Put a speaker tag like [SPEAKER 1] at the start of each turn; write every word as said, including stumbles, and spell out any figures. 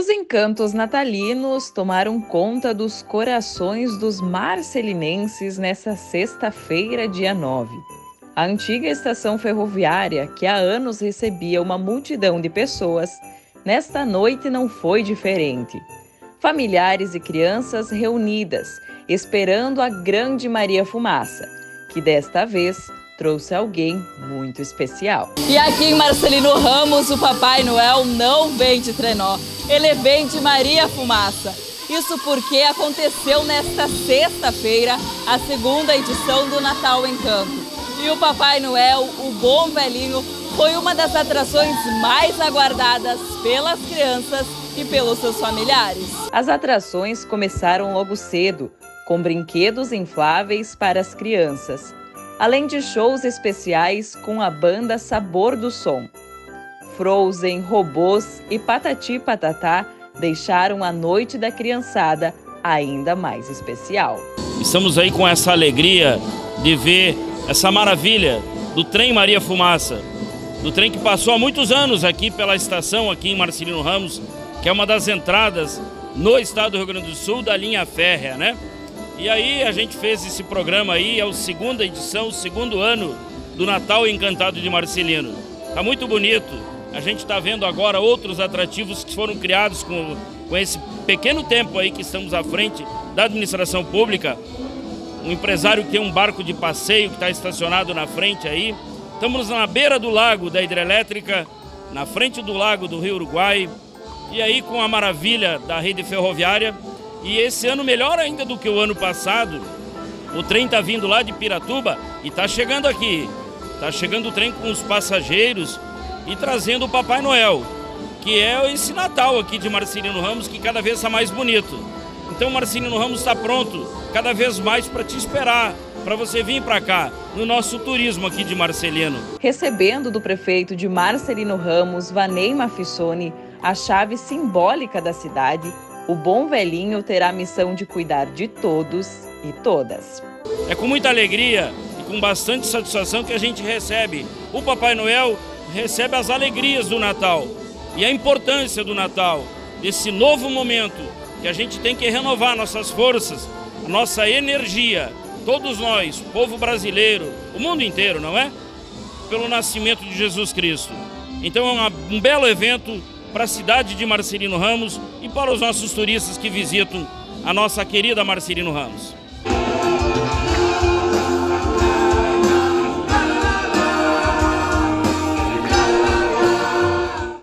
[SPEAKER 1] Os encantos natalinos tomaram conta dos corações dos marcelinenses nessa sexta-feira, dia nove. A antiga estação ferroviária, que há anos recebia uma multidão de pessoas, nesta noite não foi diferente. Familiares e crianças reunidas, esperando a grande Maria Fumaça, que desta vez trouxe alguém muito especial.
[SPEAKER 2] E aqui em Marcelino Ramos, o Papai Noel não vem de trenó, ele vem de Maria Fumaça. Isso porque aconteceu nesta sexta-feira a segunda edição do Natal Encanto. E o Papai Noel, o Bom Velhinho, foi uma das atrações mais aguardadas pelas crianças e pelos seus familiares.
[SPEAKER 1] As atrações começaram logo cedo, com brinquedos infláveis para as crianças, além de shows especiais com a banda Sabor do Som. Frozen, robôs e Patati Patatá deixaram a noite da criançada ainda mais especial.
[SPEAKER 3] Estamos aí com essa alegria de ver essa maravilha do trem Maria Fumaça, do trem que passou há muitos anos aqui pela estação, aqui em Marcelino Ramos, que é uma das entradas no estado do Rio Grande do Sul da linha férrea, né? E aí a gente fez esse programa aí, é a segunda edição, o segundo ano do Natal Encantado de Marcelino. Tá muito bonito, a gente está vendo agora outros atrativos que foram criados com, com esse pequeno tempo aí que estamos à frente da administração pública. Um empresário que tem um barco de passeio que está estacionado na frente aí. Estamos na beira do lago da hidrelétrica, na frente do lago do Rio Uruguai, e aí com a maravilha da rede ferroviária. E esse ano melhor ainda do que o ano passado, o trem está vindo lá de Piratuba e está chegando aqui. Está chegando o trem com os passageiros e trazendo o Papai Noel, que é esse Natal aqui de Marcelino Ramos, que cada vez está mais bonito. Então Marcelino Ramos está pronto cada vez mais para te esperar, para você vir para cá, no nosso turismo aqui de Marcelino.
[SPEAKER 1] Recebendo do prefeito de Marcelino Ramos, Vanei Mafissoni, a chave simbólica da cidade, o Bom Velhinho terá a missão de cuidar de todos e todas.
[SPEAKER 3] É com muita alegria e com bastante satisfação que a gente recebe. O Papai Noel recebe as alegrias do Natal e a importância do Natal, desse novo momento que a gente tem que renovar nossas forças, nossa energia, todos nós, povo brasileiro, o mundo inteiro, não é? Pelo nascimento de Jesus Cristo. Então é uma, um belo evento para a cidade de Marcelino Ramos e para os nossos turistas que visitam a nossa querida Marcelino Ramos.